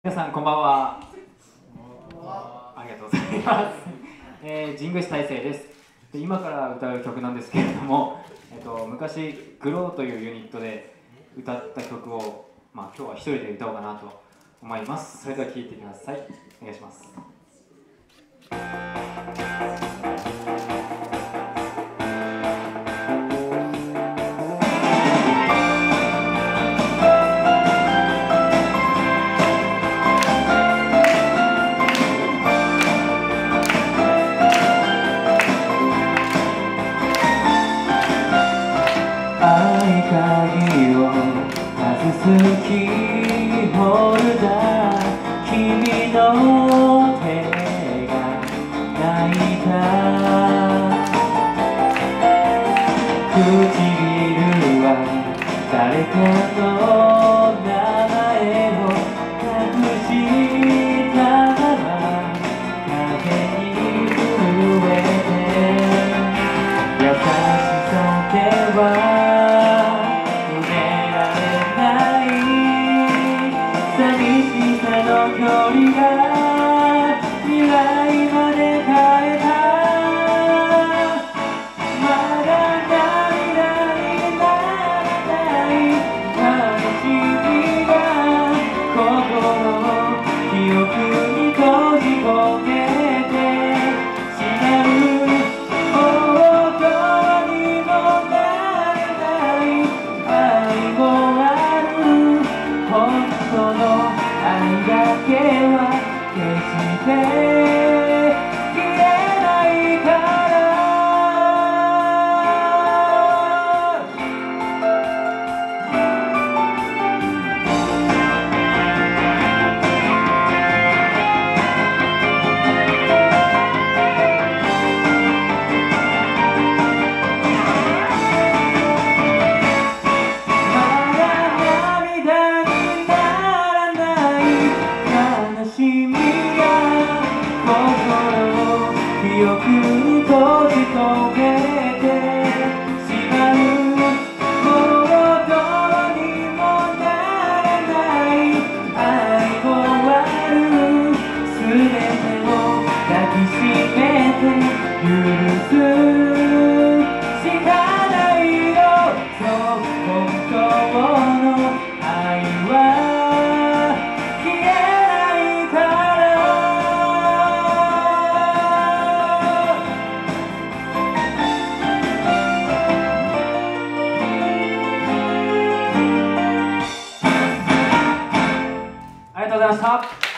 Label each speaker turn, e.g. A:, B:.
A: 皆さんこんばんは。ありがとうございます。神宮寺大成です。今から歌う曲なんですけれども、昔グローというユニットで歌った曲を、今日は一人で歌おうかなと思います。それでは聴いてください。お願いします。合鍵を外すキーホルダー、君の手が泣いた。唇は誰かの名前を隠したまま風に震えて、優しさでは距離が未来まで変えた。まだ涙にならない悲しみが心を記憶に閉じ込めてしまう。もうどうにもならない愛もある。本当の愛だけは決して消えないから。まだ涙にならない悲しみが心を記憶に閉じ込めてしまう。もうどうにもならない愛もある。すべてを抱きしめて許すしかないよ。そう本当の愛は消えないから。ありがとうございました。